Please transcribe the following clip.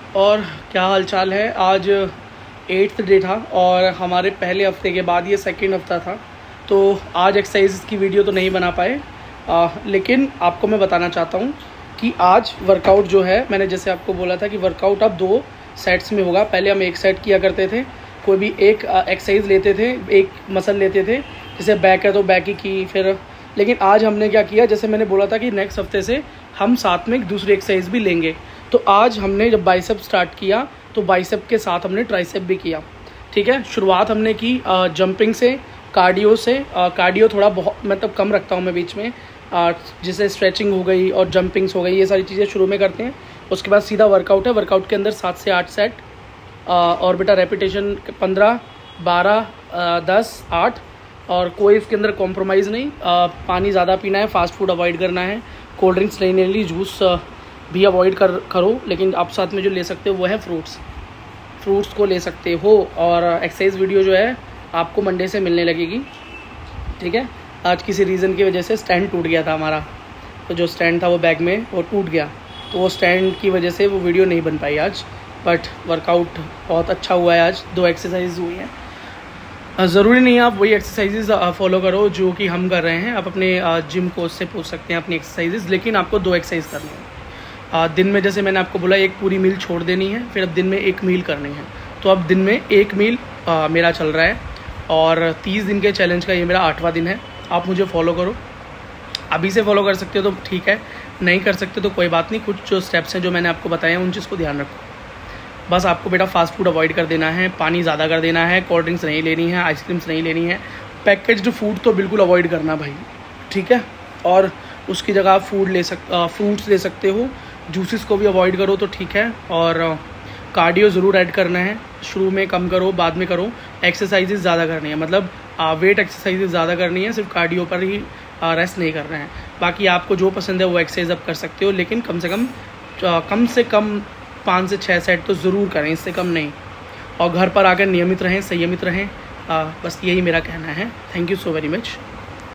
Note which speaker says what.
Speaker 1: और क्या हाल चाल है। आज 8th डे था और हमारे पहले हफ्ते के बाद ये सेकंड हफ्ता था, तो आज एक्सरसाइज की वीडियो तो नहीं बना पाए, लेकिन आपको मैं बताना चाहता हूँ कि आज वर्कआउट जो है, मैंने जैसे आपको बोला था कि वर्कआउट अब 2 सेट्स में होगा। पहले हम एक सेट किया करते थे, कोई भी एक एक्सरसाइज लेते थे, एक मसल लेते थे, जैसे बैक है तो बैक ही की फिर। लेकिन आज हमने क्या किया, जैसे मैंने बोला था कि नेक्स्ट हफ्ते से हम साथ में एक दूसरी एक्सरसाइज भी लेंगे, तो आज हमने जब बाइसेप स्टार्ट किया तो बाइसेप के साथ हमने ट्राइसेप भी किया। ठीक है, शुरुआत हमने की जंपिंग से, कार्डियो से। कार्डियो थोड़ा बहुत मतलब कम रखता हूँ मैं बीच में, जैसे स्ट्रेचिंग हो गई और जंपिंग्स हो गई, ये सारी चीज़ें शुरू में करते हैं। उसके बाद सीधा वर्कआउट है। वर्कआउट के अंदर 7 से 8 सेट और बेटा रेपिटेशन 15, 12, 10, 8 और कोई इसके अंदर कॉम्प्रोमाइज़ नहीं। पानी ज़्यादा पीना है, फास्ट फूड अवॉइड करना है, कोल्ड ड्रिंक्स नहीं लेनी, जूस भी अवॉइड करो। लेकिन आप साथ में जो ले सकते हो वो है फ्रूट्स को ले सकते हो। और एक्सरसाइज वीडियो जो है आपको मंडे से मिलने लगेगी। ठीक है, आज किसी रीज़न की वजह से स्टैंड टूट गया था हमारा, तो जो स्टैंड था वो बैग में वो टूट गया, तो वो स्टैंड की वजह से वो वीडियो नहीं बन पाई आज। बट वर्कआउट बहुत अच्छा हुआ है, आज 2 एक्सरसाइज हुई हैं। ज़रूरी नहीं है आप वही एक्सरसाइजेज फॉलो करो जो कि हम कर रहे हैं। आप अपने जिम कोच से पूछ सकते हैं अपनी एक्सरसाइजेज, लेकिन आपको 2 एक्सरसाइज करनी है दिन में। जैसे मैंने आपको बोला, एक पूरी मील छोड़ देनी है, फिर अब दिन में 1 मील करनी है। तो अब दिन में 1 मील मेरा चल रहा है और 30 दिन के चैलेंज का ये मेरा 8वां दिन है। आप मुझे फॉलो करो, अभी से फॉलो कर सकते हो तो ठीक है, नहीं कर सकते तो कोई बात नहीं। कुछ जो स्टेप्स हैं जो मैंने आपको बताए हैं उन चीज़ को ध्यान रखो। बस आपको बेटा फास्ट फूड अवॉइड कर देना है, पानी ज़्यादा कर देना है, कोल्ड ड्रिंक्स नहीं लेनी है, आइसक्रीम्स नहीं लेनी है, पैकेज्ड फूड तो बिल्कुल अवॉइड करना भाई। ठीक है, और उसकी जगह आप फ्रूट्स ले सकते हो, जूसेस को भी अवॉइड करो तो ठीक है। और कार्डियो ज़रूर ऐड करना है, शुरू में कम करो, बाद में करो। एक्सरसाइजेज ज़्यादा करनी है, मतलब वेट एक्सरसाइजेज ज़्यादा करनी है, सिर्फ कार्डियो पर ही रेस्ट नहीं करना है। बाकी आपको जो पसंद है वो एक्सरसाइज आप कर सकते हो, लेकिन कम से कम 5 से 6 सेट तो ज़रूर करें, इससे कम नहीं। और घर पर आकर नियमित रहें, संयमित रहें, बस यही मेरा कहना है। Thank you so very much.